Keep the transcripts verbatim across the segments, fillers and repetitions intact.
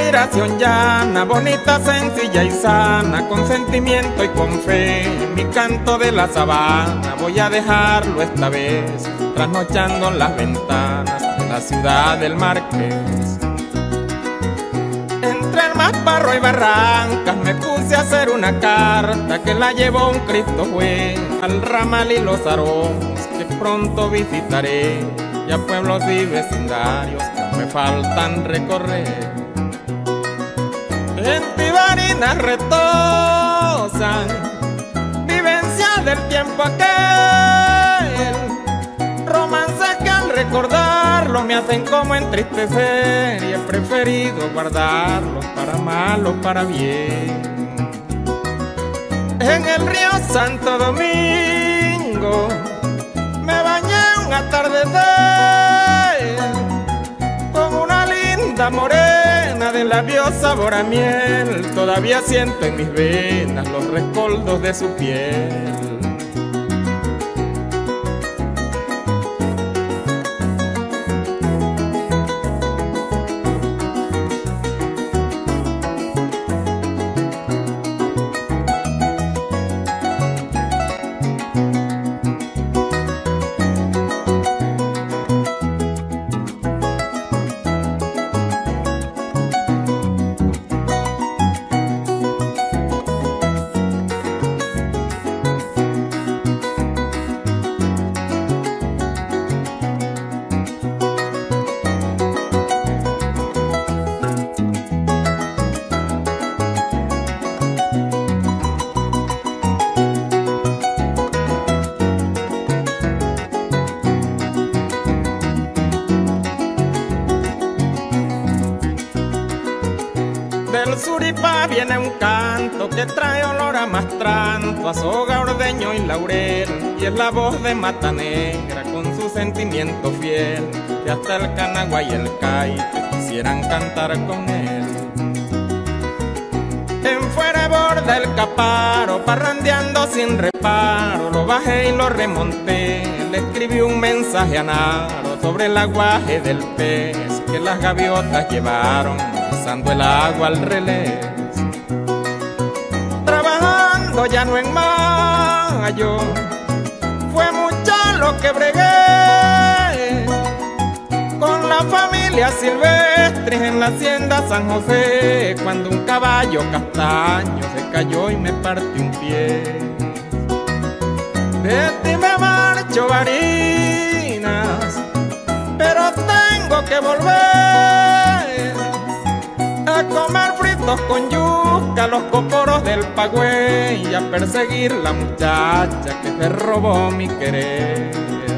inspiración llana, bonita, sencilla y sana, con sentimiento y con fe. Mi canto de la sabana voy a dejarlo esta vez, trasnochando en las ventanas de la ciudad del Marqués. Entre el Masparro y Barrancas me puse a hacer una carta que la llevó un Cristo juez al ramal y los aromos que pronto visitaré, y a pueblos y vecindarios que me faltan recorrer. En Tibarinas retosan vivencias del tiempo aquel, romances que al recordarlos me hacen como entristecer, y he preferido guardarlos para mal o para bien. En el río Santo Domingo me bañé un atardecer con una linda morena de labios sabor a miel. Todavía siento en mis venas los rescoldos de su piel. Del Suripá viene un canto que trae olor a mastranto, a soga, ordeño y laurel, y es la voz de Mata Negra con su sentimiento fiel, que hasta el canagua y el caite quisieran cantar con él. En fuera borda el caparo, parrandeando sin reparo, lo bajé y lo remonté, le escribí un mensaje a Naro sobre el aguaje del pez que las gaviotas llevaron, pisando el agua al relés. Trabajando ya no en mayo, fue mucho lo que bregué con la familia Silvestres en la hacienda San José, cuando un caballo castaño se cayó y me partió un pie. De ti me marcho, Barinas, pero tengo que volver a comer fritos con yuca, los coporos del Pagüey, y a perseguir la muchacha que te robó mi querer.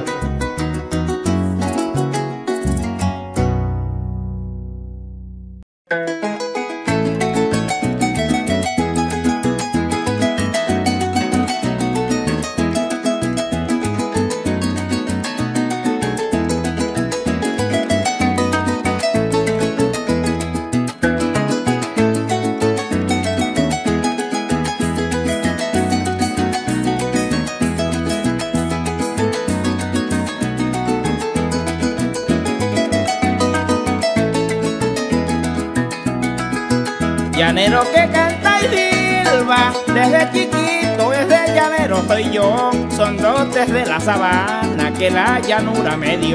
Llanero que canta y silba, desde chiquito desde llanero soy yo. Son dotes de la sabana que la llanura me dio.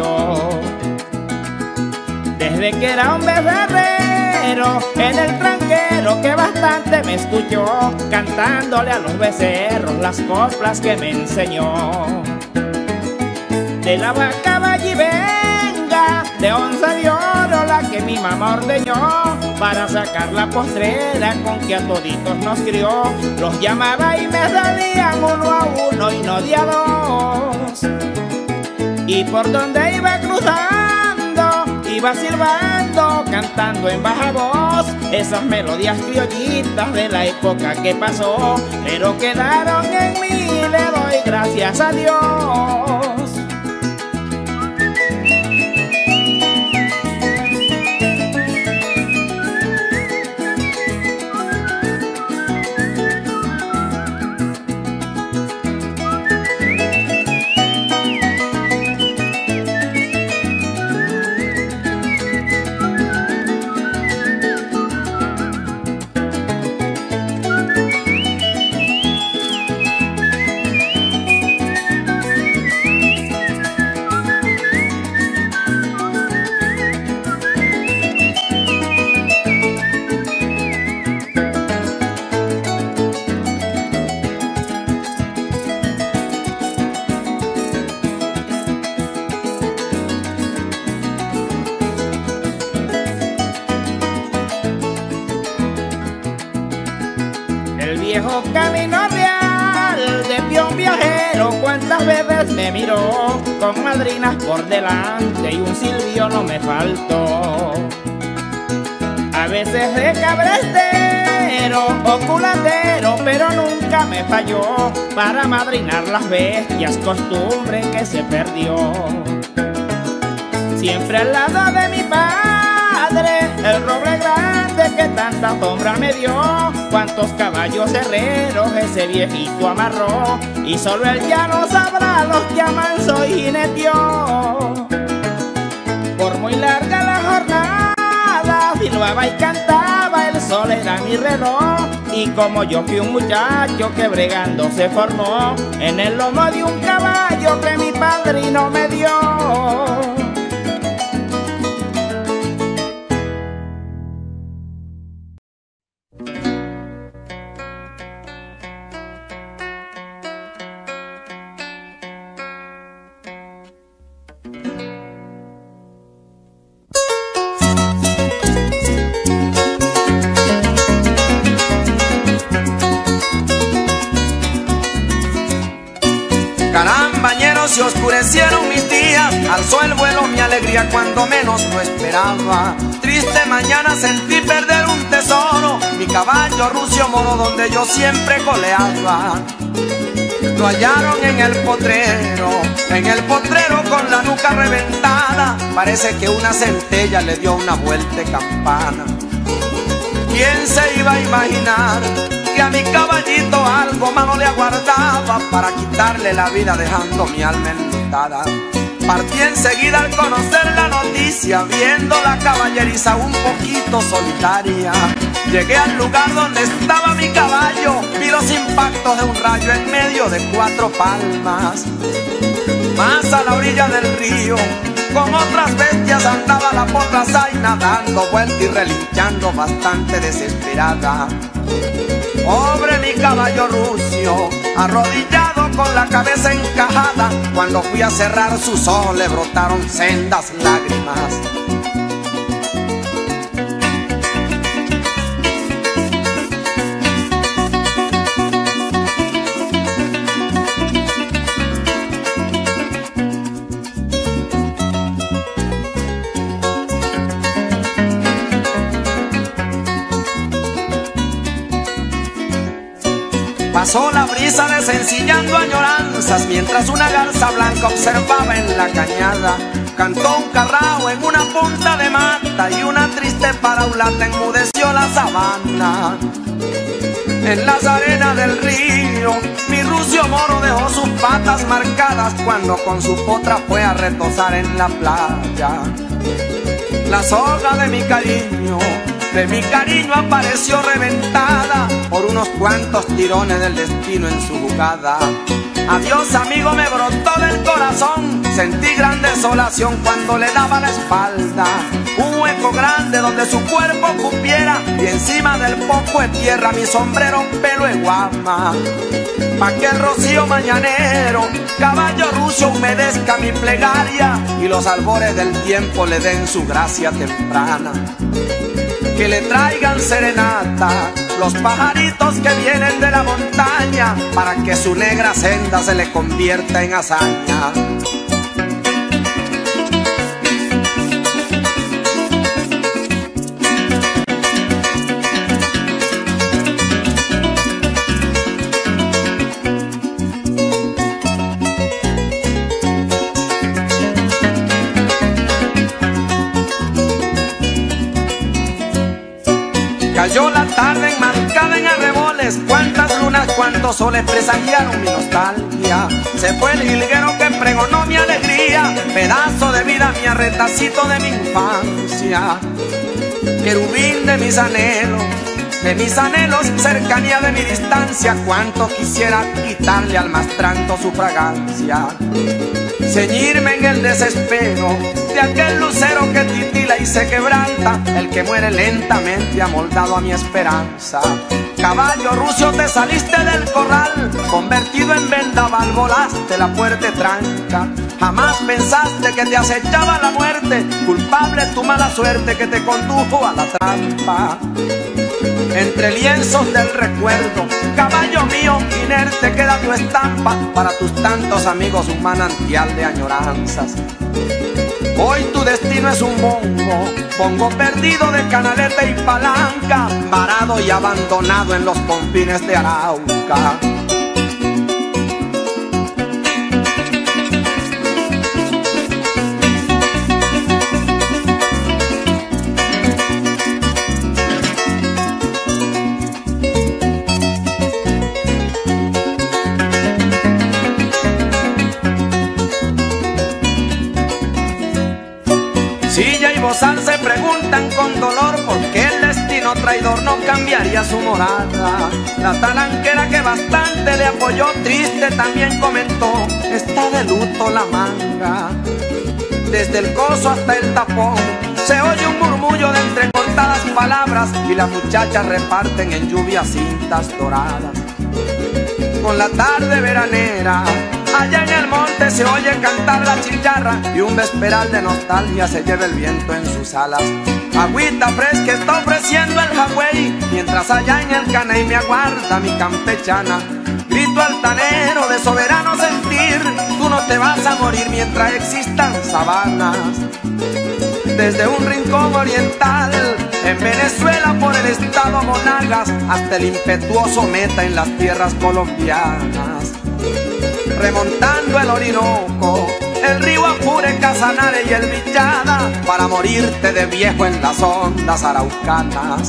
Desde que era un becerrero en el tranquero que bastante me escuchó, cantándole a los becerros las coplas que me enseñó. De la vaca vallivenga, de onza de oro la que mi mamá ordeñó, para sacar la postrera con que a toditos nos crió. Los llamaba y me salían uno a uno y no de a dos. Y por donde iba cruzando, iba silbando, cantando en baja voz esas melodías criollitas de la época que pasó, pero quedaron en mí, le doy gracias a Dios. viejo camino real de peón viajero, cuántas veces me miró con madrinas por delante y un silbio no me faltó. A veces de cabrestero o culatero, pero nunca me falló para madrinar las bestias, costumbre que se perdió. Siempre al lado de mi padre, el roble grande que tanta sombra me dio. Cuántos caballos herreros ese viejito amarró, y solo él ya no sabrá los que amanso y jineteó. Por muy larga la jornada, silbaba y cantaba, el sol era mi reloj. Y como yo fui un muchacho que bregando se formó en el lomo de un caballo que mi padrino me dio. Carambañeros, se oscurecieron mis días, alzó el vuelo mi alegría cuando menos lo esperaba. Triste mañana sentí perder un tesoro, mi caballo Rucio Moro donde yo siempre coleaba. Lo hallaron en el potrero, en el potrero con la nuca reventada, parece que una centella le dio una vuelta de campana. ¿Quién se iba a imaginar que a mi caballito algo malo le aguardaba para quitarle la vida dejando mi alma enlutada? Partí enseguida al conocer la noticia, viendo la caballeriza un poquito solitaria. Llegué al lugar donde estaba mi caballo, vi los impactos de un rayo en medio de cuatro palmas. Más a la orilla del río, con otras bestias andaba la potra zaina, dando vuelta y relinchando bastante desesperada. Pobre mi caballo Rucio, arrodillado con la cabeza encajada, cuando fui a cerrar sus ojos le brotaron sendas lágrimas. Pasó la brisa desencillando añoranzas, mientras una garza blanca observaba en la cañada. Cantó un carrao en una punta de mata y una triste paraulata enmudeció la sabana. En las arenas del río, mi Rucio Moro dejó sus patas marcadas cuando con su potra fue a retozar en la playa. La soga de mi cariño, de mi cariño apareció reventada por unos cuantos tirones del destino en su jugada. Adiós amigo me brotó del corazón, sentí gran desolación cuando le daba la espalda. Un hueco grande donde su cuerpo cupiera y encima del poco de tierra mi sombrero pelo de guama. Pa' que el rocío mañanero, caballo Rucio, humedezca mi plegaria y los albores del tiempo le den su gracia temprana. Que le traigan serenata los pajaritos que vienen de la montaña, para que su negra senda se le convierta en hazaña. Cayó la tarde enmarcada en arreboles, cuántas lunas, cuántos soles presagiaron mi nostalgia. Se fue el jilguero que pregonó mi alegría, pedazo de vida, mi arretacito de mi infancia. Querubín de mis anhelos, de mis anhelos, cercanía de mi distancia, cuánto quisiera quitarle al mastranto su fragancia. Ceñirme en el desespero de aquel lucero que titila y se quebranta, el que muere lentamente amoldado a mi esperanza. Caballo Rucio, te saliste del corral, convertido en vendaval volaste la fuerte tranca. Jamás pensaste que te acechaba la muerte, culpable tu mala suerte que te condujo a la trampa. entre lienzos del recuerdo. Caballo mío, inerte queda tu estampa, para tus tantos amigos un manantial de añoranzas. Hoy tu destino es un bongo, bongo perdido de canaleta y palanca, varado y abandonado en los confines de Arauca. Silla y bozal se preguntan con dolor por qué el destino traidor no cambiaría su morada. La talanquera que bastante le apoyó, triste también comentó, está de luto la manga. Desde el coso hasta el tapón se oye un murmullo de entrecortadas palabras, y las muchachas reparten en lluvia cintas doradas. Con la tarde veranera allá en el monte se oye cantar la chicharra, y un vesperal de nostalgia se lleva el viento en sus alas. Agüita fresca está ofreciendo el jagüey, mientras allá en el caney me aguarda mi campechana. Grito altanero de soberano sentir, tú no te vas a morir mientras existan sabanas. Desde un rincón oriental en Venezuela, por el estado Monagas, hasta el impetuoso Meta en las tierras colombianas. Remontando el Orinoco, el río Apure, Casanare y el Villada, para morirte de viejo en las ondas araucanas.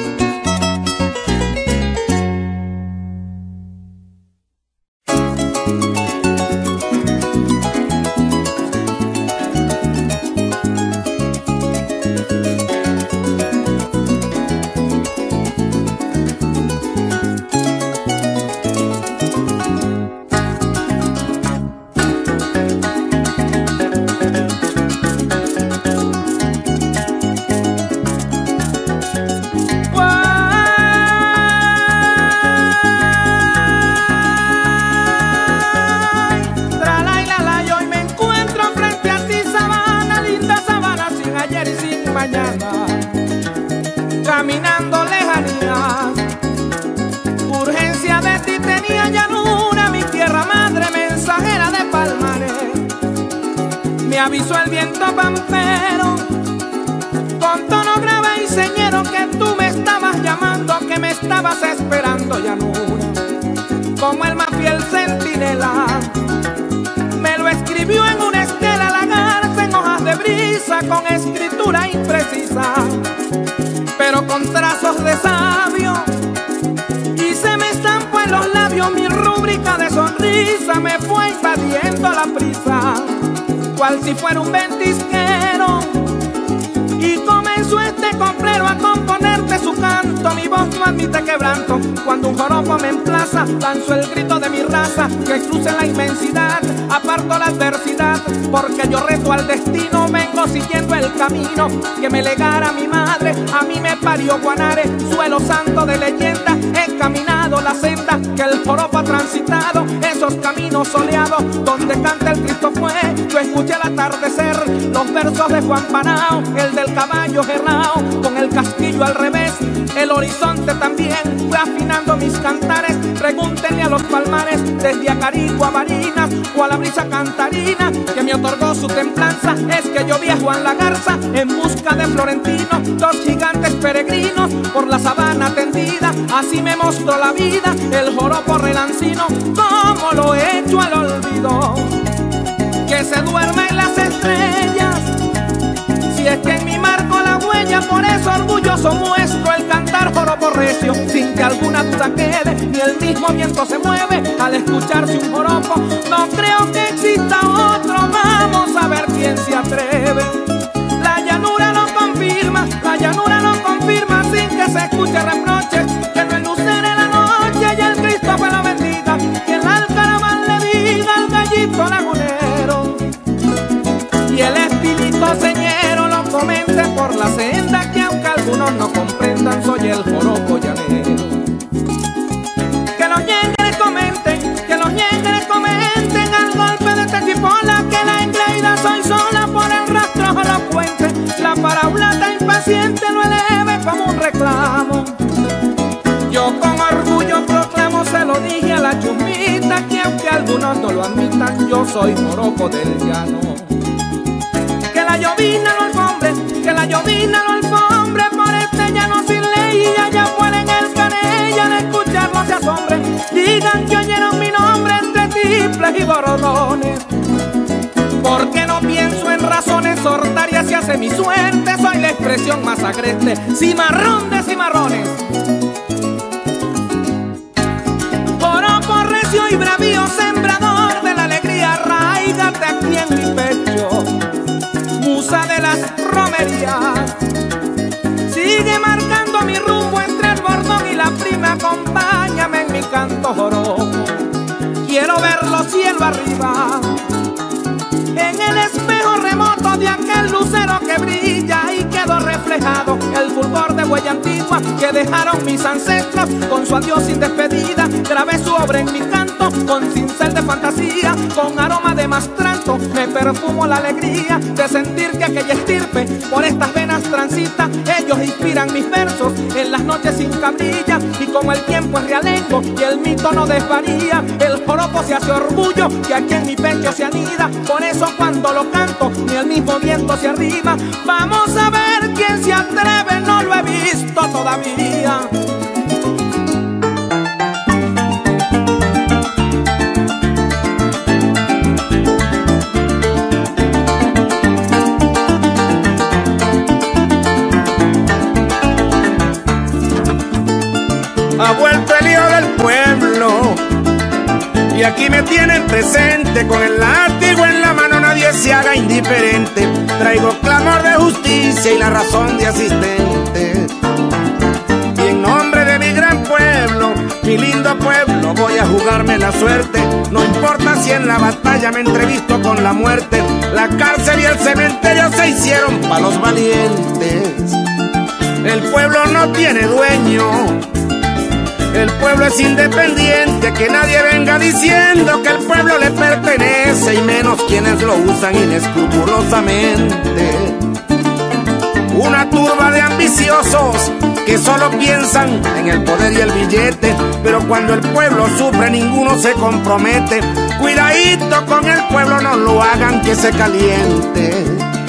Caminando lejanías, urgencia de ti tenía llanura, mi tierra madre mensajera de palmares. Me avisó el viento pampero con tono grave y señero que tú me estabas llamando, que me estabas esperando, llanura, como el más fiel centinela. Me lo escribió en una estela la garza, en hojas de brisa, con escritura imprecisa, pero con trazos de sabio, y se me estampó en los labios mi rúbrica de sonrisa. Me fue invadiendo la prisa, cual si fuera un ventisquero, y comenzó este coplero a componerte su canto. Mi voz no admite quebranto, cuando un joropo me emplaza, lanzo el grito de mi raza, que cruce la inmensidad, aparto la adversidad, porque yo reto al destino, vengo siguiendo el camino que me legara mi madre. A mí me parió Guanare, suelo santo de leyenda, he caminado la senda que el joropo ha transitado, esos caminos soleados donde canta el Cristo fue. Yo escuché al atardecer los versos de Juan Panao, el del caballo gerrao, con el casquillo al revés, el horizonte también, fue afinando mis cantares. Pregúntenle a los palmares, desde Acarigua a Barinas, o a la brisa cantarina, que me otorgó su templanza. Es que yo vi a Juan la Garza en busca de Florentino, dos gigantes peregrinos por la sabana tendida. Así me mostró la vida el joropo relancino, como lo he hecho al olvido, que se duerme en las estrellas. Si es que en mi marco la huella, por eso orgulloso muestro el cantar joropo recio, sin que alguna duda quede, ni el mismo viento se mueve al escucharse un joropo. No creo que exista otro, vamos a ver quién se atreve. La llanura lo confirma, la llanura lo confirma, sin que se escuche reproches, que no enlucere la noche y el Cristo pues lo bendiga, que el alcaraván le diga al gallito lagunero, y el espíritu señero lo comente por la senda, que aunque algunos no comprendan, soy el joropo llanero. Que los ñengres comenten, que los ñengres comenten al golpe de techipola, que la engreída soy sola por el rastro joropuente. La paraulata impaciente lo eleve como un reclamo, lo admitan, yo soy joropo del llano. Que la llovina lo alfombre, que la llovina lo alfombre por este llano sin ley, y allá afuera en el canella al escucharlo se asombre, digan que oyeron mi nombre entre tiples y bordones. Porque no pienso en razones, sortaria se hace mi suerte, soy la expresión más agreste, cimarrón de cimarrones. Joropo recio y bravío, sembrador de la alegría, arraígate aquí en mi pecho, musa de las romerías. Sigue marcando mi rumbo entre el bordón y la prima, acompáñame en mi canto joropo, quiero verlo cielo arriba, en el espejo remoto de aquel lucero que brilla, y quedó reflejado el fulgor de huella antigua que dejaron mis ancestros con su adiós sin despedida. Grabé su obra en mi canto con cincel de fantasía, con aroma de mastranto me perfumo la alegría de sentir que aquella estirpe por estas venas transita. Ellos inspiran mis versos en las noches sin cabrilla, y como el tiempo es realengo y el mito no desvaría, el joropo se hace orgullo que aquí en mi pecho se anida. Por eso cuando lo canto ni el mismo viento se arrima. Vamos a ver quién se atreve, no lo he visto todavía. Ha vuelto el hijo del pueblo y aquí me tienen presente, con el látigo en la mano nadie se haga indiferente. Traigo clamor de justicia y la razón de asistente, y en nombre de mi gran pueblo, mi lindo pueblo, voy a jugarme la suerte. No importa si en la batalla me entrevisto con la muerte, la cárcel y el cementerio se hicieron pa' los valientes. El pueblo no tiene dueño, el pueblo es independiente, que nadie venga diciendo que el pueblo le pertenece, y menos quienes lo usan inescrupulosamente. Una turba de ambiciosos que solo piensan en el poder y el billete, pero cuando el pueblo sufre ninguno se compromete. Cuidadito con el pueblo, no lo hagan que se caliente.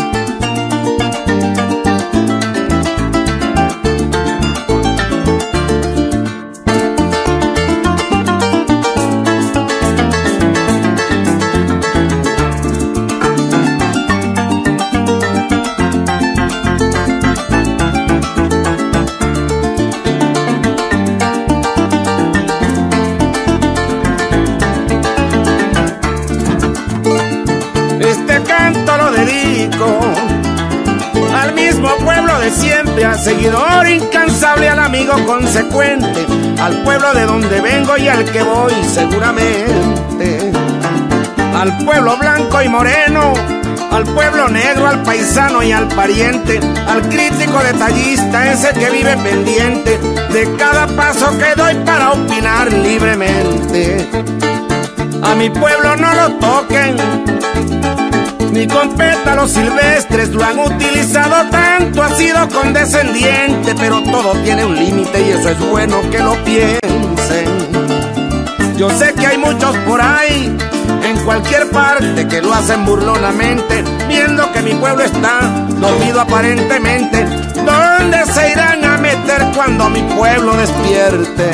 Al mismo pueblo de siempre, al seguidor incansable, al amigo consecuente, al pueblo de donde vengo y al que voy seguramente, al pueblo blanco y moreno, al pueblo negro, al paisano y al pariente, al crítico detallista, ese que vive pendiente de cada paso que doy para opinar libremente. A mi pueblo no lo toquen ni con pétalos silvestres, lo han utilizado tanto, ha sido condescendiente, pero todo tiene un límite y eso es bueno que lo piensen. Yo sé que hay muchos por ahí, en cualquier parte, que lo hacen burlonamente, viendo que mi pueblo está dormido aparentemente. ¿Dónde se irán a meter cuando mi pueblo despierte?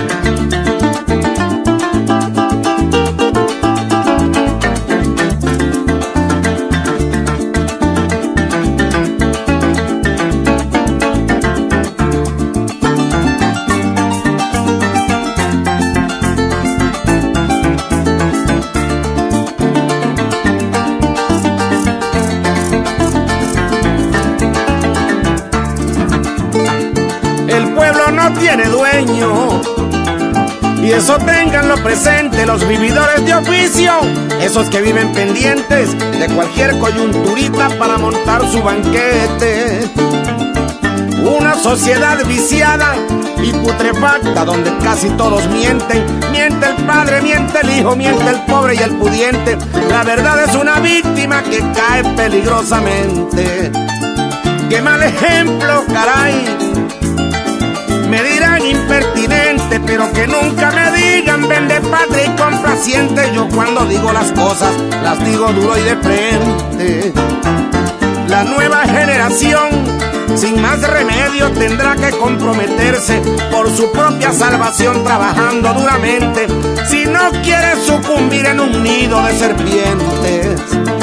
Tiene dueño, y eso ténganlo presente los vividores de oficio, esos que viven pendientes de cualquier coyunturita para montar su banquete. Una sociedad viciada y putrefacta donde casi todos mienten, miente el padre, miente el hijo, miente el pobre y el pudiente. La verdad es una víctima que cae peligrosamente. ¡Qué mal ejemplo, caray! Me dirán impertinente, gente, pero que nunca me digan vende patria y complaciente. Yo cuando digo las cosas, las digo duro y de frente. La nueva generación, sin más remedio, tendrá que comprometerse por su propia salvación, trabajando duramente, si no quiere sucumbir en un nido de serpientes.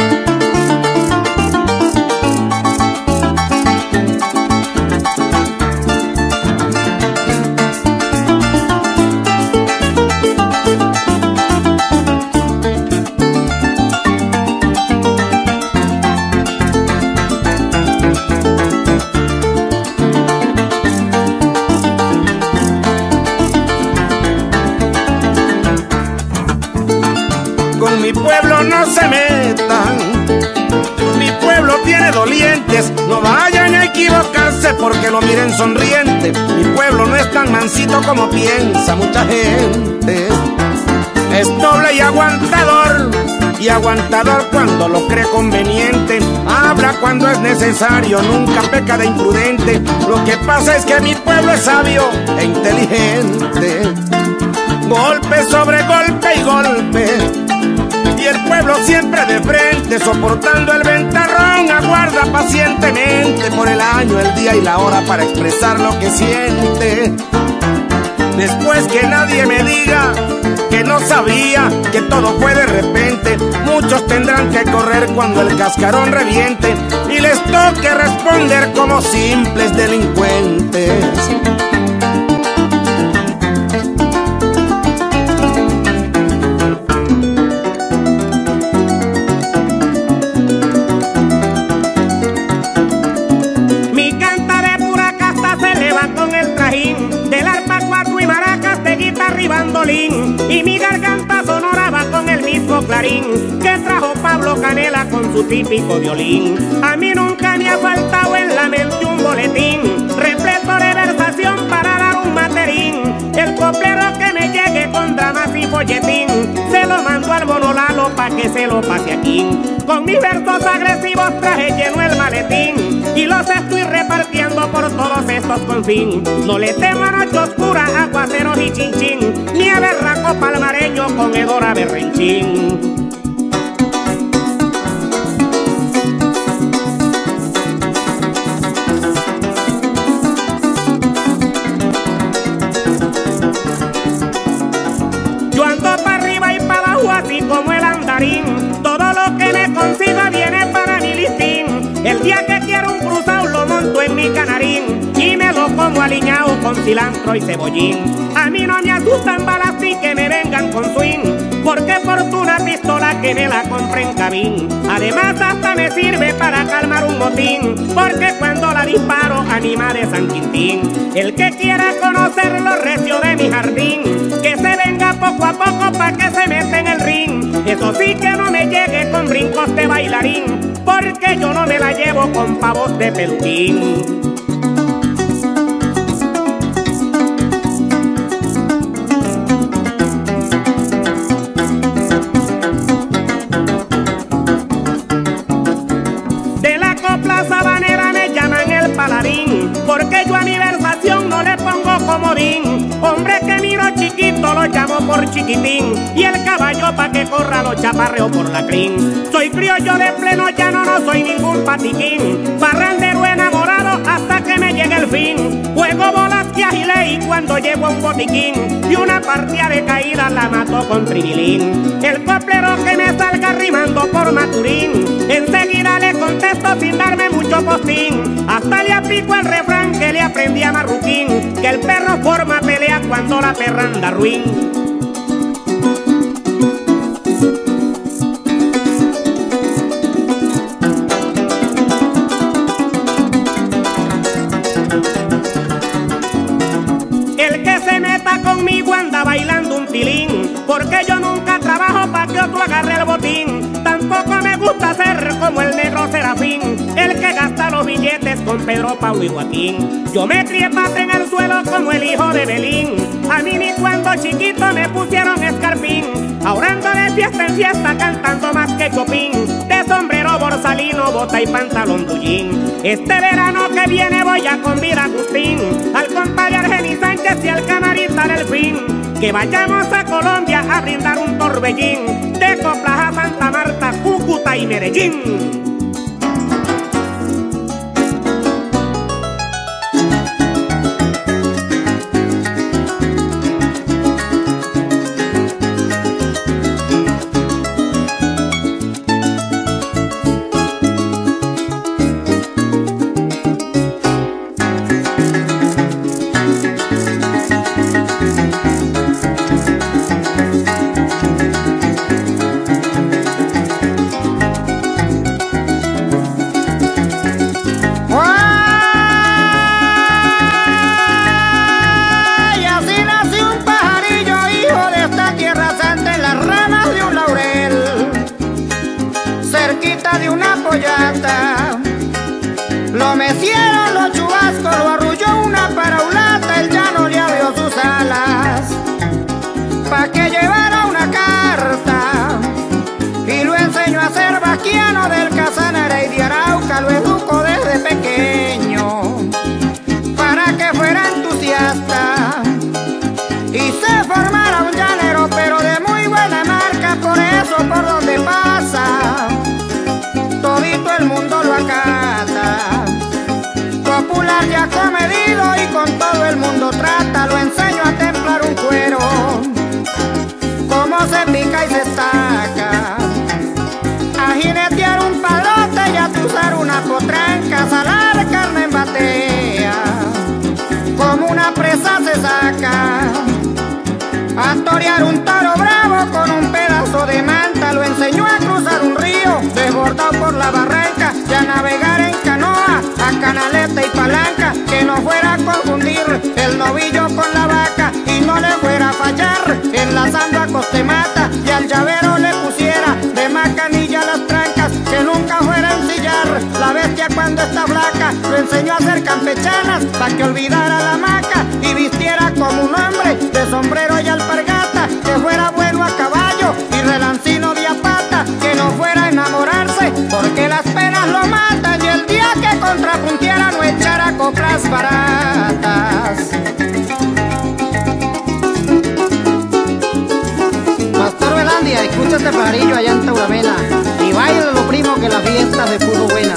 Con mi pueblo no se metan, mi pueblo tiene dolientes, no vayan a equivocarse porque lo miren sonriente. Mi pueblo no es tan mansito como piensa mucha gente. Es noble y aguantador, y aguantador cuando lo cree conveniente. Habla cuando es necesario, nunca peca de imprudente. Lo que pasa es que mi pueblo es sabio e inteligente. Golpe sobre golpe y golpe, y el pueblo siempre de frente, soportando el ventarrón, aguarda pacientemente por el año, el día y la hora para expresar lo que siente. Después que nadie me diga que no sabía, que todo fue de repente, muchos tendrán que correr cuando el cascarón reviente y les toque responder como simples delincuentes. Y mi garganta sonora va con el mismo clarín que trajo Pablo Canela con su típico violín. A mí nunca me ha faltado en la mente un boletín repleto de versación para dar un materín. El coplero que me llegue con dramas y folletín se lo mando al monolalo pa' que se lo pase aquí. Con mis versos agresivos traje lleno el maletín y los estoy repartiendo por todos estos confín. No le temo a noche oscura, aguaceros y chinchín, ni a berraco palmareño con hedora berrenchín. Yo ando para arriba y para abajo así como el andarín, todo lo que me consiga viene para mi listín. El día que quiero un cruzado lo monto en mi canarín y me lo como aliñado con cilantro y cebollín. A mí no me asustan balas y que me vengan con swing, porque fortuna pistola que me la compré en Cabín. Además hasta me sirve para calmar un motín, porque cuando la disparo anima de San Quintín. El que quiera conocer lo recio de mi jardín, que se venga poco a poco pa' que se meta en el ring. Eso sí que no me llegue con brincos de bailarín, porque yo no me la llevo con pavos de peluquín. De la copla sabanera me llaman el paladín, porque yo a mi versación no le pongo comodín. Hombre que miro chiquito lo llamo por chiquitín, y el caballo pa' que corra lo chaparreo por la crin. Soy criollo de pleno llano, no soy ningún patiquín, barrandero enamorado hasta que me llegue el fin. Juego bolas que agilé y cuando llego a un botiquín, y una partida de caída la mato con trinilín. El coplero que me salga rimando por Maturín, enseguida le contesto sin darme mucho postín. Hasta le aplico el refrán que le aprendí a Marruquín, que el perro forma pelea cuando la perra anda ruin. El que se meta conmigo anda bailando un tilín, porque yo nunca trabajo pa' que otro agarre el botín. Tampoco me gusta ser como el negro Serafín, el que gasta los billetes con Pedro, Pablo y Joaquín. Yo me crié pata en el suelo como el hijo de Belín, a mí ni cuando chiquito me pusieron escarpín. Ahora ando de fiesta en fiesta cantando más que Chopin, de sombrero borsalino bota y pantalón blue jean. Este verano que viene voy a convidar a Agustín, al compadre Argenis Sánchez y al camarista Delfín, que vayamos a Colombia a brindar un torbellín de coplas a Santa Marta, Cúcuta y Medellín. De una pollata lo mecieron los chubascos, lo arrulló una paraulata, él ya no le abrió sus alas pa' que llevara una carta y lo enseñó a ser vaquiano del Casanare y de Arauca, lo educó desde pequeño para que fuera entusiasta y se formara un llanero, pero de muy buena marca, por eso por donde pasa todito el mundo lo acata. Popular ya comedido y con todo el mundo trata, lo enseño a templar un cuero, cómo se pica y se saca, a jinetear un padrote y a tuzar una potranca, a salar carne en batea, como una presa se saca, a torear un toro bravo con un pedazo de manta, lo enseñó a cruzar un río desbordado por la barranca y a navegar en canoa, a canaleta y palanca, que no fuera a confundir el novillo con la vaca y no le fuera a fallar enlazando a costemata y al llavero le pusiera de macanilla las trancas, que nunca fuera a ensillar la bestia cuando está flaca, lo enseñó a hacer campechanas pa' que olvidara la maca y vistiera como un hombre de sombrero y alpargata, que fuera bueno a caballo y relancino de a pata, que no fuera a enamorarse porque las penas lo matan y el día que contrapuntiera no echara coplas baratas. Pastor Velandia, escucha este pajarillo allá en Tauravena y baila lo primo que la fiesta se puso buena.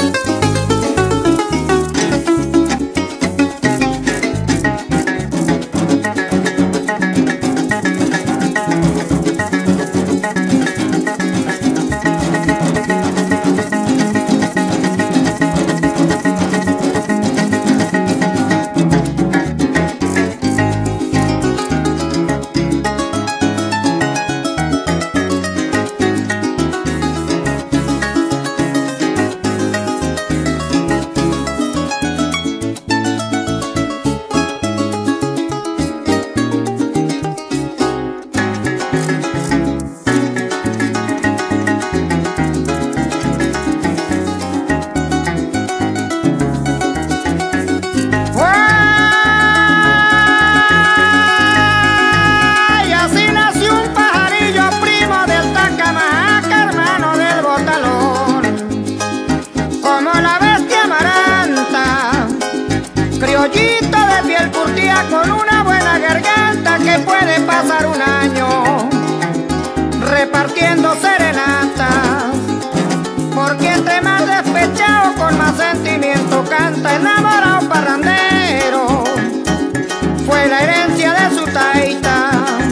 Con una buena garganta que puede pasar un año repartiendo serenatas, porque entre más despechado con más sentimiento canta, enamorado parrandero fue la herencia de su taita,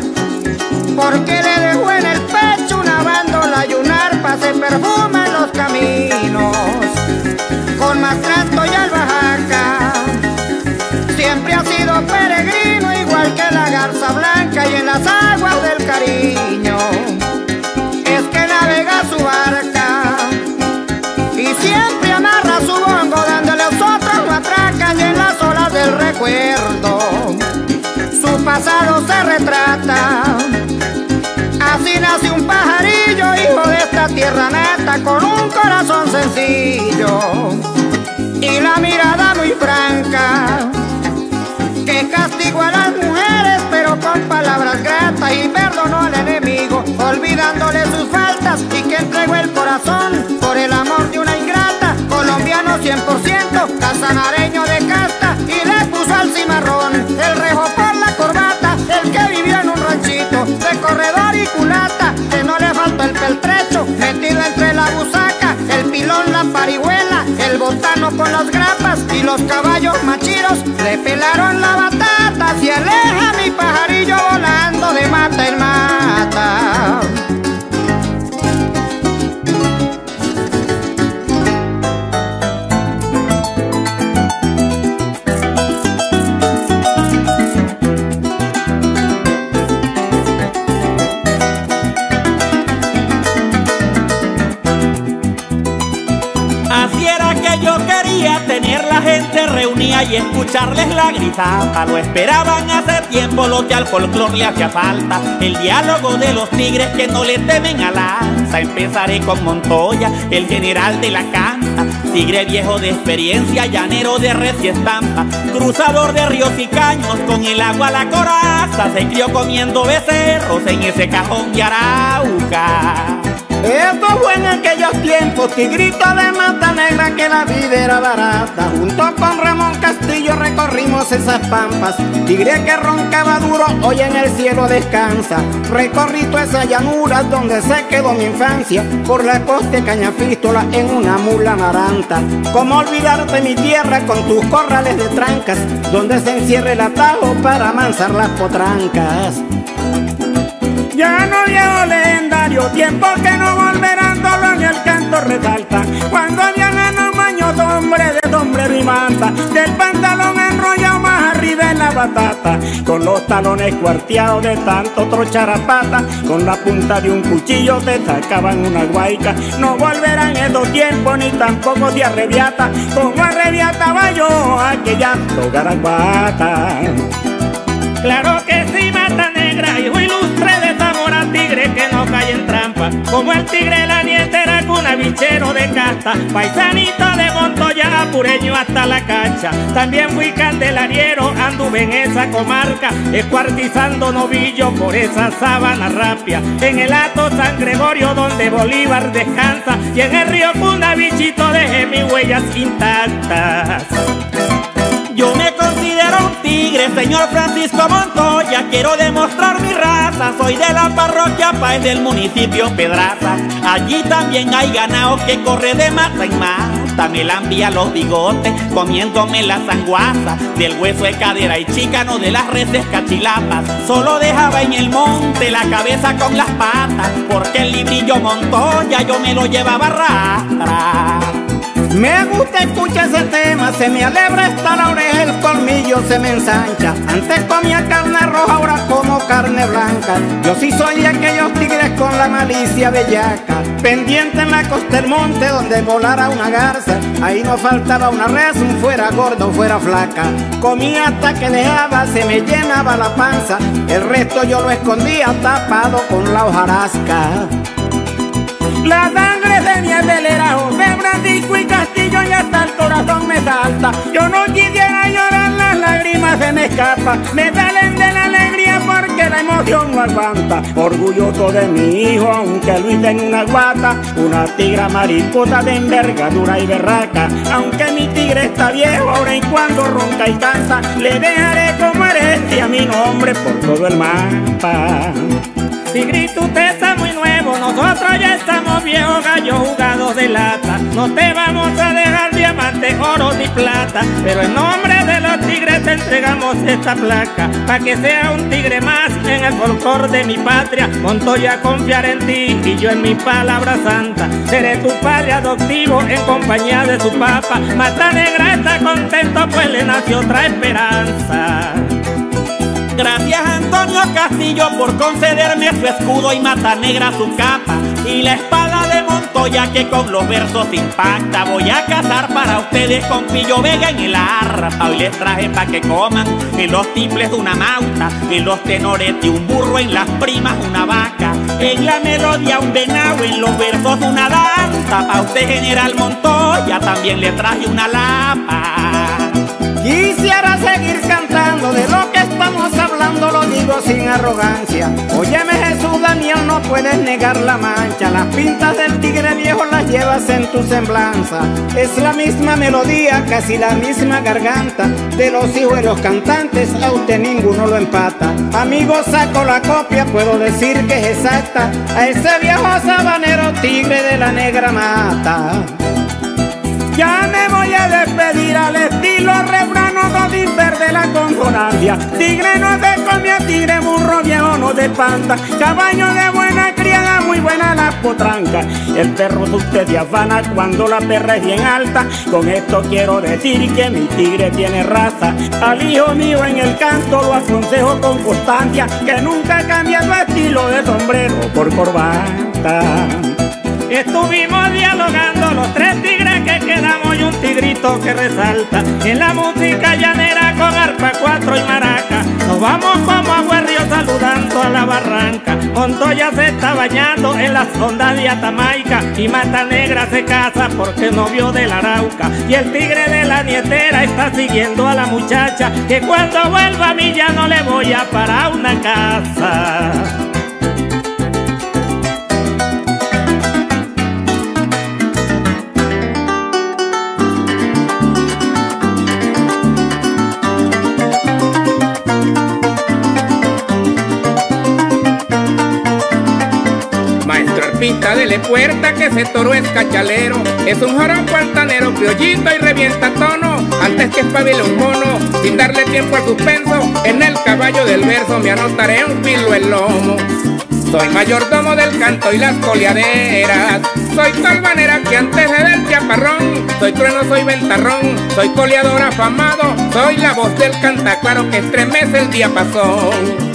porque le dejó en el pecho una bandola y un arpa, se perfuma en los caminos con más trasto y albahaca. Siempre ha sido peregrino igual que la garza blanca y en las aguas del cariño es que navega su barca y siempre amarra su bongo dándole a los otros lo atracan y en las olas del recuerdo su pasado se retrata. Así nace un pajarillo hijo de esta tierra nata con un corazón sencillo y la mirada muy franca, que castigó a las mujeres pero con palabras gratas y perdonó al enemigo olvidándole sus faltas, y que entregó el corazón por el amor de una ingrata. la busaca, el pilón, la parihuela, el botano con las grapas y los caballos machiros le pelaron la batata. Se aleja mi pajarillo volando de mata en mata. Yo quería tener la gente reunida y escucharles la gritata. Lo esperaban hace tiempo, lo que al folclore le hacía falta. El diálogo de los tigres que no le temen a lanza. Empezaré con Montoya, el general de la canta. Tigre viejo de experiencia, llanero de res y estampa. Cruzador de ríos y caños, con el agua a la coraza. Se crió comiendo becerros en ese cajón de Arauca. Esto fue en aquellos tiempos, tigrito de Mata Negra, que la vida era barata. Junto con Ramón Castillo recorrimos esas pampas. Tigre que roncaba duro, hoy en el cielo descansa. Recorrí toda esa llanura donde se quedó mi infancia. Por la costa de Cañafístola en una mula maranta. ¿Cómo olvidarte mi tierra con tus corrales de trancas? Donde se encierra el atajo para amansar las potrancas. Ya no viejo legendario, tiempo que no volverán, dolor ni el canto resalta. Cuando vienen los maños, hombre de sombrero y manta, del pantalón enrollado más arriba en la batata, con los talones cuarteados de tanto trochar a pata, con la punta de un cuchillo te sacaban una guayca. No volverán esos tiempos ni tampoco de arrebiata, como arrebiataba yo aquella garaguata. Claro que sí, Mata Negra, hijo ilustre de Zamora, tigre que no cae en trampa. Como el tigre la nieta era cunavichero de casta, paisanito de Montoya, apureño hasta la cancha. También fui candelariero, anduve en esa comarca, escuartizando novillo por esa sábana rapia. En el Hato San Gregorio donde Bolívar descansa, y en el río Cunavichito dejé mis huellas intactas. Yo me considero un tigre, señor Francisco Montoya. Quiero demostrar mi raza. Soy de la parroquia Páez del municipio Pedraza. Allí también hay ganado que corre de mata en mata. Me lambía los bigotes comiéndome la sanguaza. Del hueso de cadera y chícano de las reses cachilapas. Solo dejaba en el monte la cabeza con las patas, porque el librillo Montoya yo me lo llevaba a rastra. Me gusta escuchar ese tema, se me alebra hasta la oreja, el colmillo se me ensancha. Antes comía carne roja, ahora como carne blanca. Yo sí soy de aquellos tigres con la malicia bellaca. Pendiente en la costa del monte donde volara una garza. Ahí no faltaba una res, un fuera gordo, fuera flaca. Comía hasta que dejaba, se me llenaba la panza. El resto yo lo escondía tapado con la hojarasca. La sangre de mi velerajo, de Francisco y Castillo, y hasta el corazón me salta. Yo no quisiera llorar, las lágrimas se me escapan, me salen de la alegría porque la emoción no aguanta. Orgulloso de mi hijo, aunque lo hice en una guata, una tigra mariposa de envergadura y berraca. Aunque mi tigre está viejo, ahora y cuando ronca y canta, le dejaré como herencia mi nombre por todo el mapa. Tigrito, usted está muy nuevo, nosotros ya estamos viejos, gallos jugados de lata. No te vamos a dejar diamantes, oro ni plata, pero en nombre de los tigres te entregamos esta placa, para que sea un tigre más en el folclor de mi patria. Montoya, confiar en ti y yo en mi palabra santa. Seré tu padre adoptivo en compañía de su papa. Mata Negra está contento pues le nació otra esperanza. Gracias Antonio Castillo por concederme su escudo y Mata Negra su capa y la espada de Montoya que con los versos impacta. Voy a cazar para ustedes con Pillo Vega en el arpa. Hoy les traje pa' que coman en los tiples una mauta, en los tenores de un burro, en las primas una vaca, en la melodía un venado, en los versos una danza. Pa' usted General Montoya también le traje una lapa. Quisiera seguir cantando de lo que estamos hablando, lo digo sin arrogancia. Óyeme Jesús Daniel, no puedes negar la mancha. Las pintas del tigre viejo las lleva paz en tu semblanza. Es la misma melodía, casi la misma garganta. De los hijos de los cantantes, a usted ninguno lo empata. Amigo, saco la copia, puedo decir que es exacta. A ese viejo sabanero, tigre de la negra mata. Ya me voy a despedir al estilo refrano Godín de la consonancia. Tigre no se come a tigre, burro viejo no se espanta. Caballo de buena criada, muy buena la potranca. El perro usted se afana cuando la perra es bien alta. Con esto quiero decir que mi tigre tiene raza. Al hijo mío en el canto lo aconsejo con constancia, que nunca cambie su estilo de sombrero por corbata. Estuvimos dialogando los tres tigres que quedamos y un tigrito que resalta en la música llanera con arpa, cuatro y maraca. Nos vamos como agüerrios saludando a la barranca. Montoya se está bañando en las ondas de Atamaica y Mata Negra se casa porque novio de la Arauca. Y el tigre de la nietera está siguiendo a la muchacha, que cuando vuelva a mí ya no le voy a parar una casa. Pista dele puerta que ese toro es cachalero. Es un joropo altanero, criollito y revienta tono. Antes que espabile un mono, sin darle tiempo al suspenso, en el caballo del verso me anotaré un filo el lomo. Soy mayordomo del canto y las coleaderas. Soy talbanera que antes de del chaparrón. Soy trueno, soy ventarrón, soy coleador afamado. Soy la voz del cantaclaro que estremece el diapasón.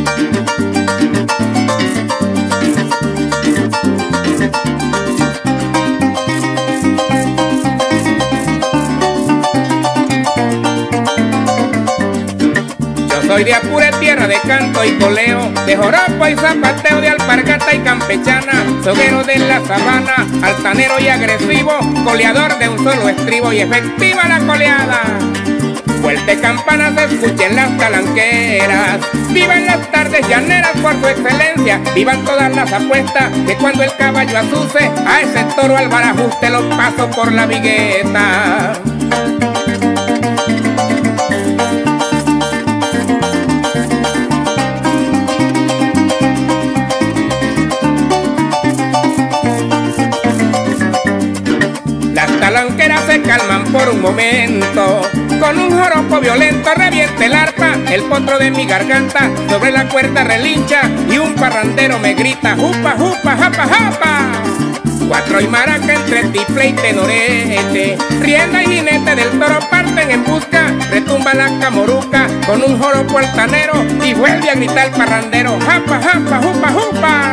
Soy de Apure, tierra de canto y coleo, de joropo y zapateo, de alpargata y campechana, soguero de la sabana, altanero y agresivo, coleador de un solo estribo y efectiva la coleada. Fuerte campana se escucha en las talanqueras, vivan las tardes llaneras por su excelencia, vivan todas las apuestas, que cuando el caballo azuce, a ese toro al barajuste lo paso por la vigueta. Talanqueras se calman por un momento, con un joropo violento revienta el arpa, el potro de mi garganta sobre la cuerda relincha y un parrandero me grita jupa, jupa, japa, japa. Cuatro y maraca entre tiple y tenorete, rienda y jinete del toro parten en busca, retumba la camoruca con un joropo altanero y vuelve a gritar el parrandero japa, japa, jupa, jupa.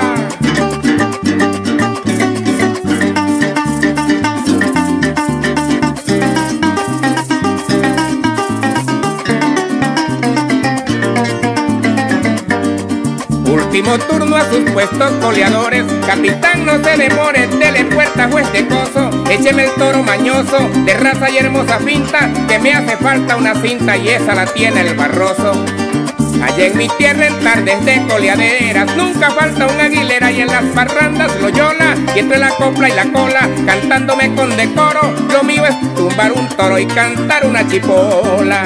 Último turno a sus puestos coleadores, capitán no se demore, dele puerta juez de coso, écheme el toro mañoso, de raza y hermosa finta, que me hace falta una cinta y esa la tiene el Barroso. Allá en mi tierra en tardes de coleaderas, nunca falta una aguilera y en las parrandas loyola, y entre la copla y la cola, cantándome con decoro, lo mío es tumbar un toro y cantar una chipola.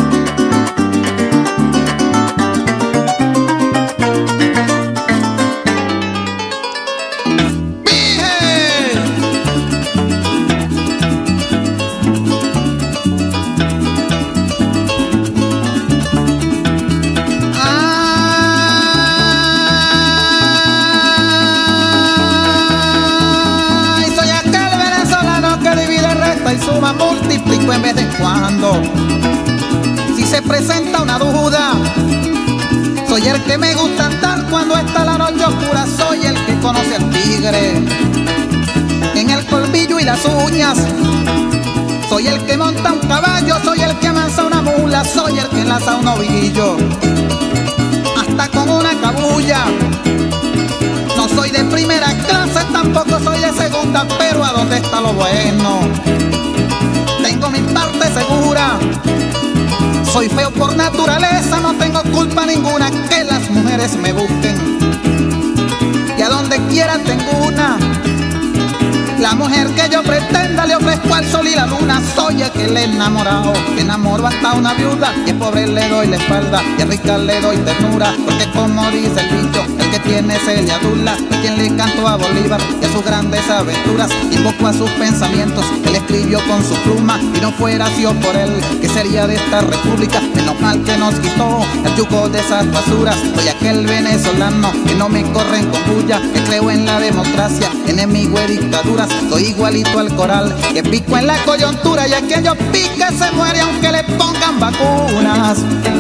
Multiplico en vez de cuando. Si se presenta una duda, soy el que me gusta andar cuando está la noche oscura. Soy el que conoce al tigre en el colmillo y las uñas. Soy el que monta un caballo, soy el que amansa una mula, soy el que enlaza un ovillo hasta con una cabulla. No soy de primera clase, tampoco soy de segunda, pero ¿a dónde está lo bueno? Tengo mi parte segura. Soy feo por naturaleza, no tengo culpa ninguna que las mujeres me busquen. Y a donde quiera tengo una. La mujer que yo pretenda le ofrezco al sol y la luna. Soy aquel enamorado que enamoro hasta una viuda, y al pobre le doy la espalda y a rica le doy ternura, porque como dice el dicho, el que tiene se le adula. Fue quien le cantó a Bolívar y a sus grandes aventuras, invocó a sus pensamientos, él escribió con su pluma, y no fuera sido por él, ¿qué sería de esta república? Menos mal que nos quitó el yugo de esas basuras. Soy aquel venezolano que no me corren con bulla, que creo en la democracia, enemigo de dictaduras. Soy igualito al coral que pico en la coyuntura, y aquello pica se muere aunque le pongan vacunas.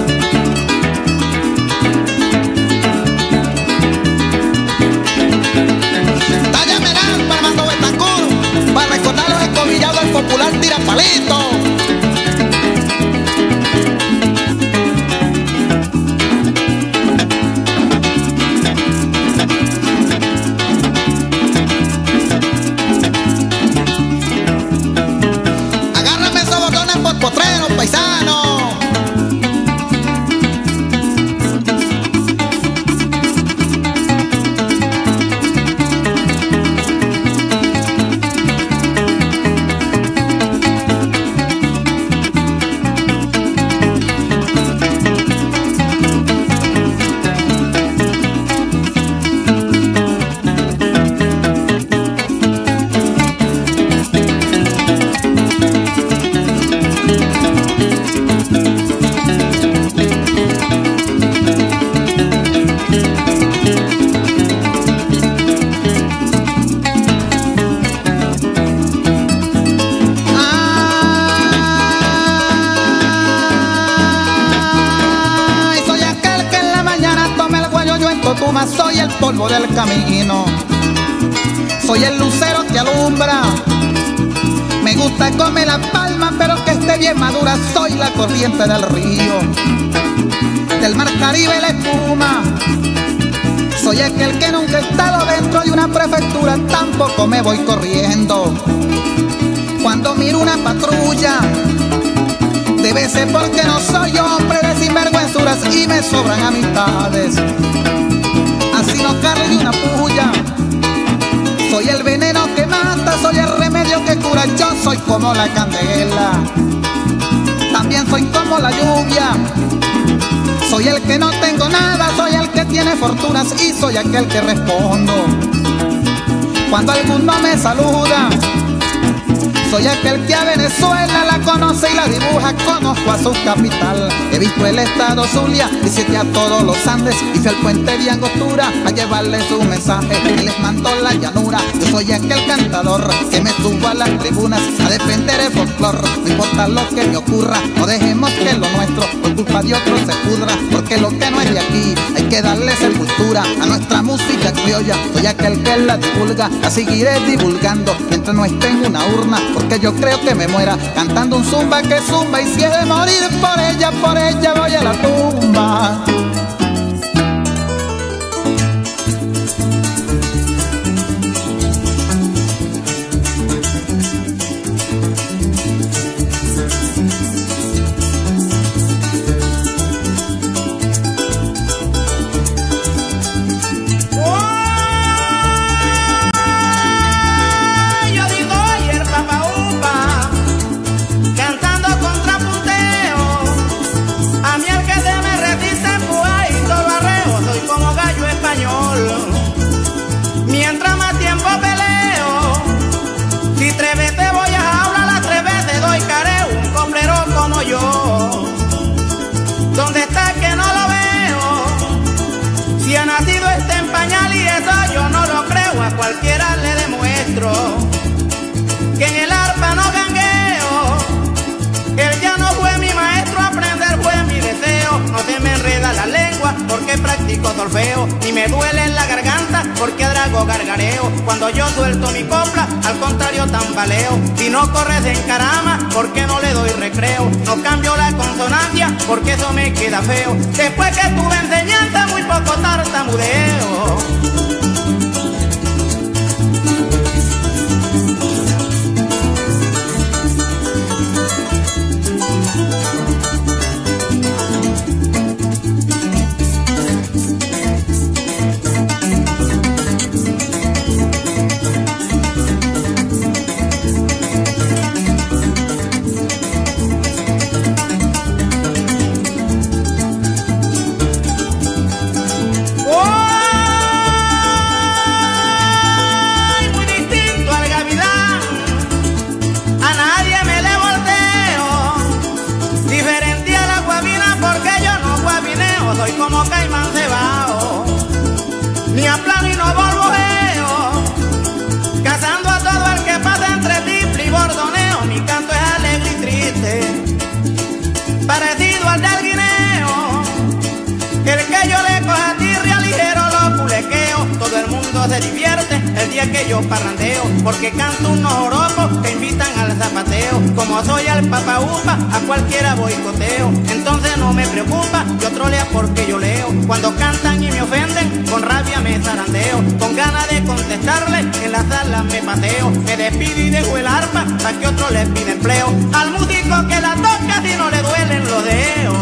Tállame el alma, Armando Betancourt, para recordar los escobillados del popular tirapalito. Potrero, paisano. Soy el polvo del camino, soy el lucero que alumbra. Me gusta comer la palma, pero que esté bien madura. Soy la corriente del río, del mar Caribe la espuma. Soy aquel que nunca he estado dentro de una prefectura, tampoco me voy corriendo cuando miro una patrulla. Debe ser porque no soy hombre de sinvergüenzuras y me sobran amistades, así no cargue una puya. Soy el veneno que mata, soy el remedio que cura. Yo soy como la candela, también soy como la lluvia. Soy el que no tengo nada, soy el que tiene fortunas, y soy aquel que respondo cuando alguno me saluda. Soy aquel que a Venezuela la conoce y la dibuja, conozco a su capital. He visto el estado Zulia, visité a todos los Andes y fui al puente de Angostura a llevarle su mensaje y les mando la llanura. Yo soy aquel cantador que me subo a las tribunas a defender el folclor, no importa lo que me ocurra. No dejemos que lo nuestro por culpa de otros se pudra, porque lo que no es de aquí hay que darle sepultura a nuestra música criolla. Soy aquel que la divulga, la seguiré divulgando mientras no esté en una urna, porque yo creo que me muera cantando un zumba que zumba, y si he de morir por ella, por ella voy a la tumba. Mientras más tiempo peleo, si tres veces voy a hablar, las tres veces doy careo. Un coplero como yo, ¿dónde está que no lo veo? Si ha nacido este en pañal, y eso yo no lo creo. A cualquiera le demuestro que en el arpa no gangueo. Él ya no fue mi maestro, aprender fue mi deseo. No se me enreda la lengua porque practico solfeo, ni me duele en la garganta porque drago gargareo. Cuando yo suelto mi copla, al contrario tambaleo. Si no corres en carama, porque no le doy recreo. No cambio la consonancia porque eso me queda feo. Después que tuve enseñanza, muy poco tartamudeo. el día que yo parrandeo, porque canto unos joropos que invitan al zapateo. Como soy al papa upa, a cualquiera boicoteo. Entonces no me preocupa, yo trolea porque yo leo. Cuando cantan y me ofenden, con rabia me zarandeo. Con ganas de contestarle, en la sala me pateo. Me despido y dejo el arpa, para que otro le pida empleo. Al músico que la toca si no le duelen los dedos.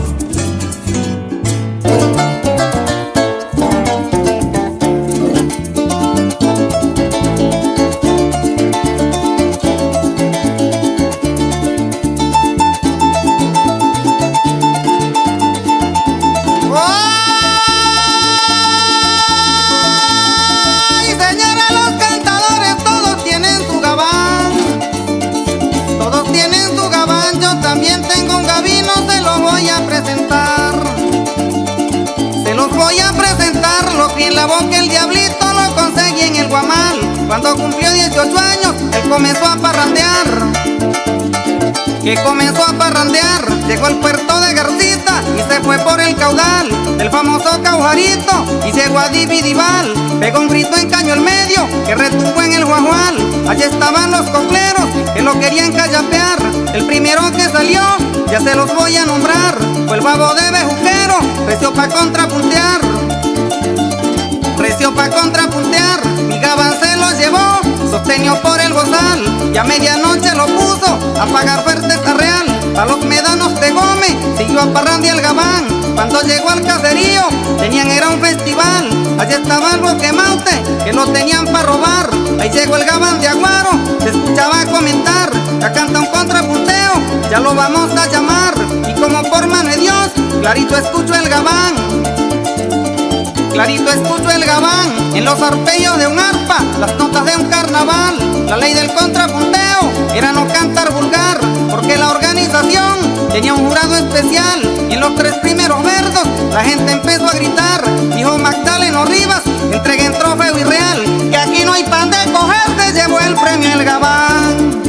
En la boca el diablito lo conseguí en el Guamal. Cuando cumplió dieciocho años, él comenzó a parrandear. Que comenzó a parrandear, llegó al puerto de Garcita y se fue por el caudal del famoso Caujarito y llegó a Dividival. Pegó un grito en Caño el Medio que retumbó en el Guajual. Allí estaban los copleros que lo querían callapear. El primero que salió, ya se los voy a nombrar, fue el babo de Bejuquero, recio pa' contrapuntear. Recio pa' contrapuntear, mi gabán se lo llevó, sostenió por el bozal, y a medianoche lo puso a pagar fuerte real. A los médanos de Gómez siguió a parrandear el gabán. Cuando llegó al caserío, tenían era un festival. Allí estaba el Boquemaute, que lo tenían para robar. Ahí llegó el gabán de Aguaro, se escuchaba comentar, ya canta un contrapunteo, ya lo vamos a llamar. Y como por mano de Dios, clarito escucho el gabán. Clarito escucho el gabán, en los arpegios de un arpa, las notas de un carnaval. La ley del contrapunteo era no cantar vulgar, porque la organización tenía un jurado especial. Y en los tres primeros versos la gente empezó a gritar, dijo Magdaleno Rivas, entreguen trofeo y real, que aquí no hay pan de coger, se llevó el premio el gabán.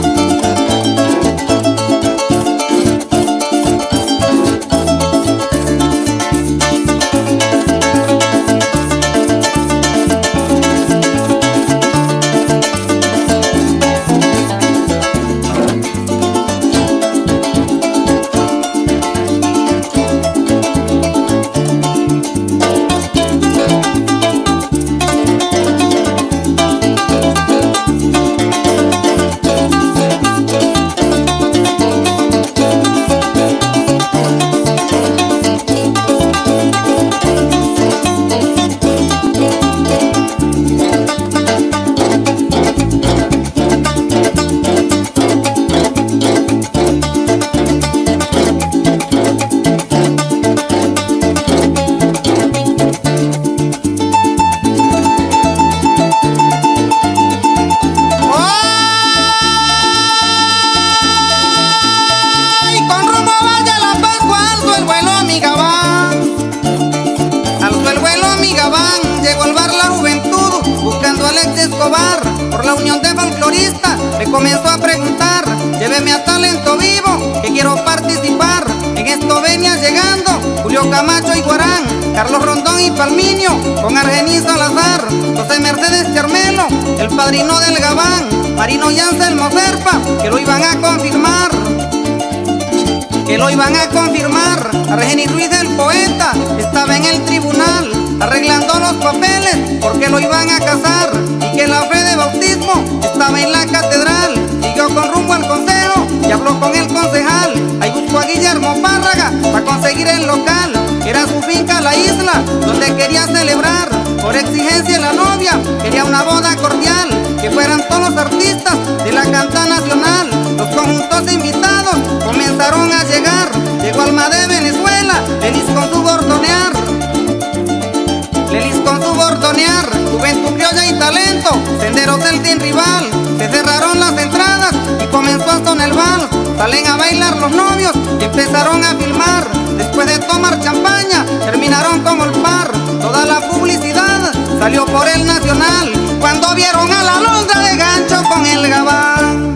Por la unión de folcloristas le comenzó a preguntar, lléveme a Talento Vivo que quiero participar. En esto venía llegando Julio Camacho y Guarán, Carlos Rondón y Palminio, con Argenis Salazar, José Mercedes Charmelo, el padrino del gabán, Marino y Anselmo Serpa, que lo iban a confirmar. Que lo iban a confirmar. Argenis Ruiz el poeta estaba en el tribunal arreglando los papeles porque lo iban a casar, y que la fe de bautismo estaba en la catedral. Siguió con rumbo al consejo y habló con el concejal. Ahí buscó a Guillermo Párraga para conseguir el local. Era su finca La Isla, donde quería celebrar. Por exigencia la novia quería una boda cordial, que fueran todos los artistas de la canta nacional. Los conjuntos invitados comenzaron a llegar. Llegó Alma de Venezuela, Lelis con su bordonear. Lelis con su bordonear, juventud criolla y talento, senderos del sin rival. Se cerraron las entradas y comenzó a sonar el vals. Salen a bailar los novios y empezaron a filmar. Después de tomar champaña, terminaron como el par. Toda la publicidad salió por el Nacional cuando vieron a la Alondra de gancho con el gabán.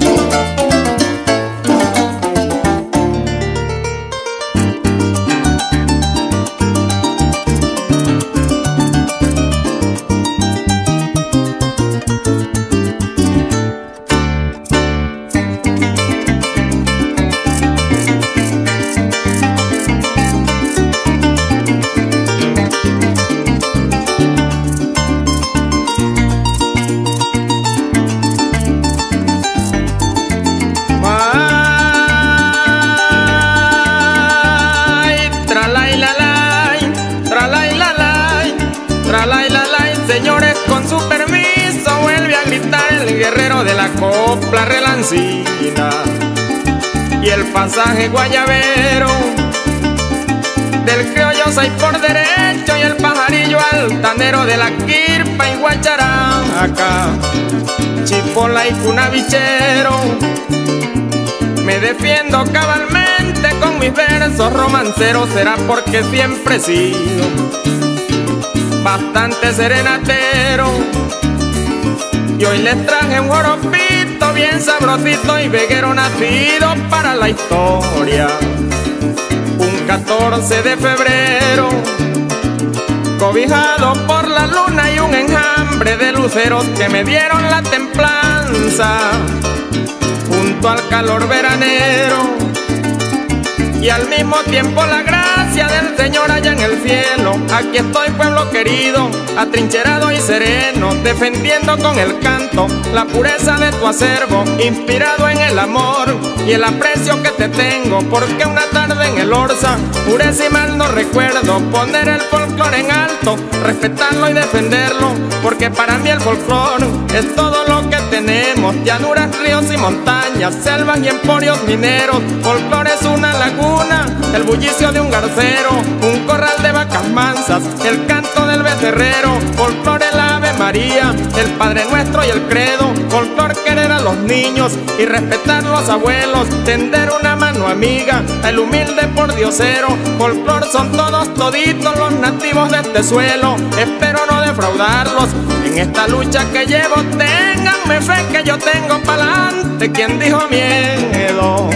señores, con su permiso, vuelve a gritar el guerrero de la copla relancina. Y el pasaje guayabero del criollo soy por derecho, y el pajarillo altanero de la quirpa y guacharaca, chipola y cunabichero. Me defiendo cabalmente con mis versos romanceros, será porque siempre he sido bastante serenatero. Y hoy les traje un joropito bien sabrosito y veguero nacido para la historia. Un catorce de febrero, cobijado por la luna y un enjambre de luceros que me dieron la templanza junto al calor veranero, y al mismo tiempo la gracia del Señor allá en el cielo. Aquí estoy, pueblo querido, atrincherado y sereno, defendiendo con el canto la pureza de tu acervo, inspirado en el amor y el aprecio que te tengo, porque una tarde en el Orza, juré si mal no recuerdo, poner el folclore en alto, respetarlo y defenderlo, porque para mí el folclore es todo lo que tenemos: llanuras, ríos y montañas, selvas y emporios mineros. Folclore es una laguna, el bullicio de un garcero, un corral de vacas mansas, el canto del becerrero. Folclore la Ave María, el Padre Nuestro y el credo. Folclore querer a los niños y respetar a los abuelos, tender una mano amiga al humilde pordiosero. Folclore son todos toditos los nativos de este suelo, espero no defraudarlos en esta lucha que llevo. Ténganme fe que yo tengo pa'lante, quien dijo miedo.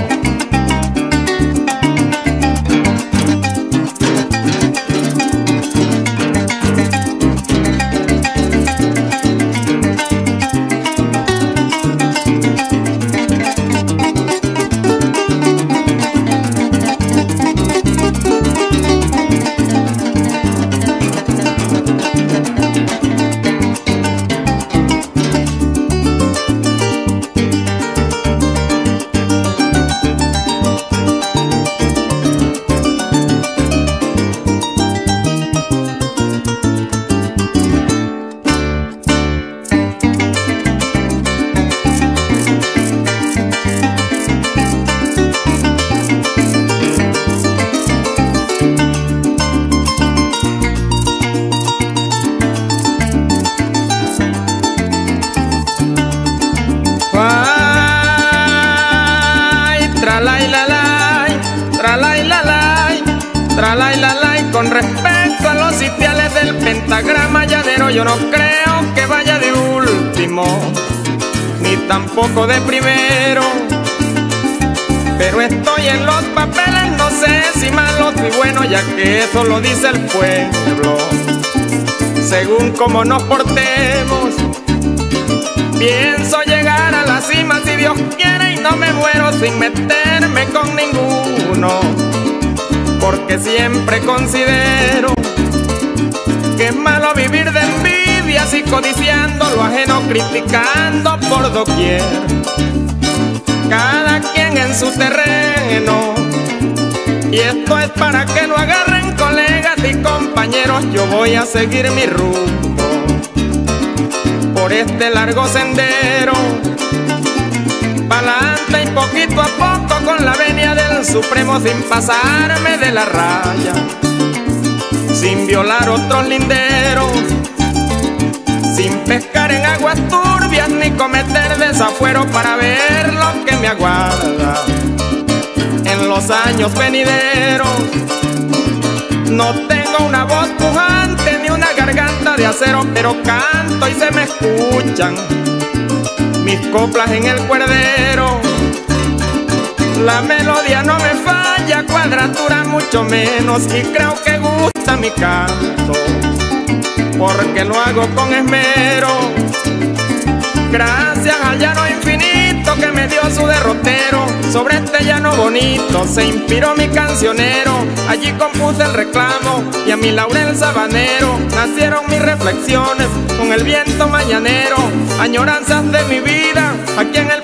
Con respecto a los sitiales del pentagrama llanero, yo no creo que vaya de último, ni tampoco de primero, pero estoy en los papeles, no sé si malos ni buenos, ya que eso lo dice el pueblo. Según como nos portemos, pienso llegar a la cima si Dios quiere, y no me muero sin meterme con ninguno, porque siempre considero que es malo vivir de envidias y codiciando lo ajeno, criticando por doquier. Cada quien en su terreno, y esto es para que lo agarren colegas y compañeros. Yo voy a seguir mi rumbo por este largo sendero, pa'lante y poquito a poco con la venia del Supremo, sin pasarme de la raya, sin violar otros linderos, sin pescar en aguas turbias ni cometer desafuero, para ver lo que me aguarda en los años venideros. No tengo una voz pujante ni una garganta de acero, pero canto y se me escuchan mis coplas en el cuerdero. La melodía no me falla, cuadratura mucho menos, y creo que gusta mi canto porque lo hago con esmero. Gracias al llano infinito que me dio su derrotero, sobre este llano bonito se inspiró mi cancionero. Allí compuse el reclamo y a mi laurel sabanero nacieron mis reflexiones con el viento mañanero. Añoranzas de mi vida aquí en el pecho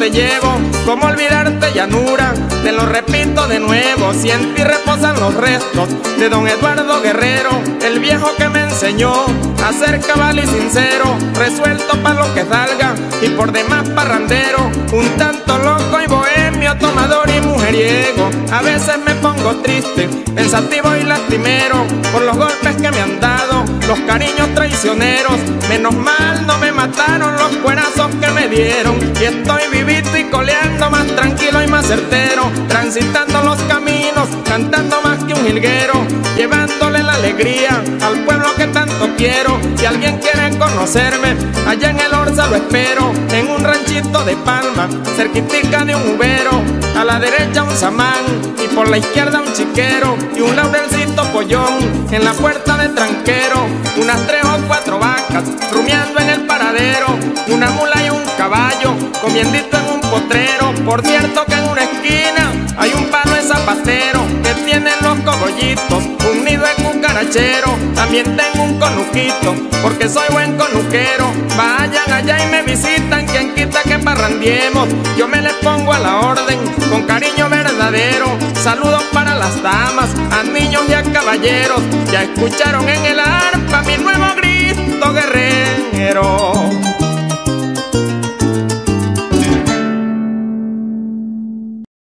te llevo, cómo olvidarte llanura, te lo repito de nuevo, si en ti reposan los restos de don Eduardo Guerrero, el viejo que me enseñó a ser cabal y sincero, resuelto pa' lo que salga y por demás parrandero, un tanto loco y bohemio, tomador y mujeriego. A veces me pongo triste, pensativo y lastimero por los golpes que me han dado, los cariños traicioneros. Menos mal no me mataron los cuerazos que me dieron, y estoy vivito y coleando más tranquilo y más certero, transitando los caminos, cantando más que un jilguero, llevándole la alegría al pueblo que tanto quiero. Si alguien quiere conocerme, allá en el Orza lo espero, en un ranchito de palma, cerquitica de un ubero, a la derecha un samán y por la izquierda un chiquero y un laurelcito pollón en la puerta de tranquero, unas tres o cuatro vacas rumiando en el paradero, una mula y un caballo comiendito en un potrero. Por cierto que en una esquina hay un palo de zapatero que tiene los cogollitos, un nido de cucarachero. También tengo un conuquito porque soy buen conuquero. Vayan allá y me visitan, quien quita que parrandiemos, yo me les pongo a la orden con cariño verdadero. Saludos para las damas, a niños y a caballeros, ya escucharon en el árbol